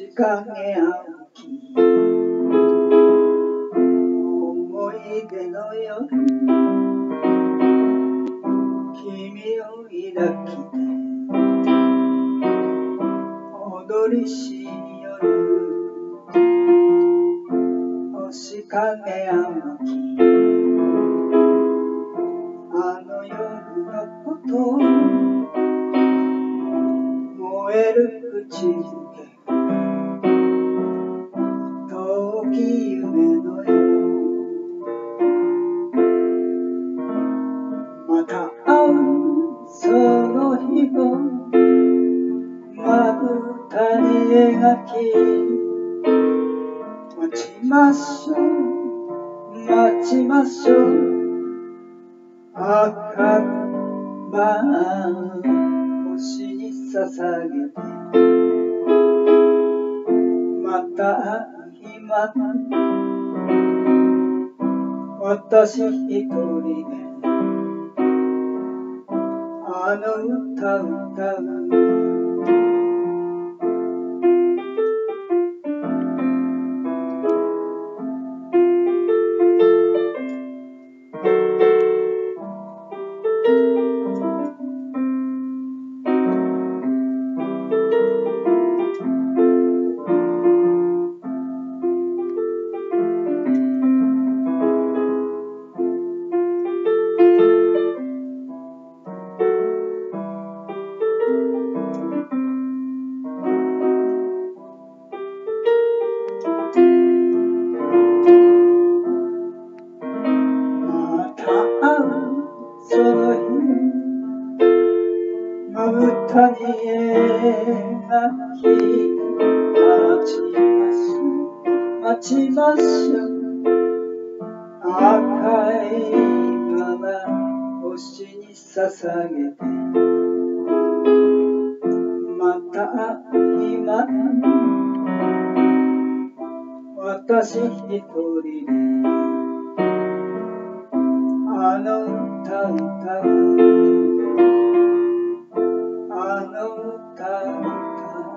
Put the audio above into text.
影淡き思い出の夜、君を抱きて踊りし夜、星影淡きあの夜のこと、燃える口づけ、遠き夢のよう、また会うその日をまぶたに描き、待ちましょう待ちましょう、赤いバラ星に捧げて、また会う日まで私一人であの歌歌う。その日まぶたに描き、待ちましょう赤いバラ星に捧げて、また会う日まで私一人であの歌歌う、あの歌歌う。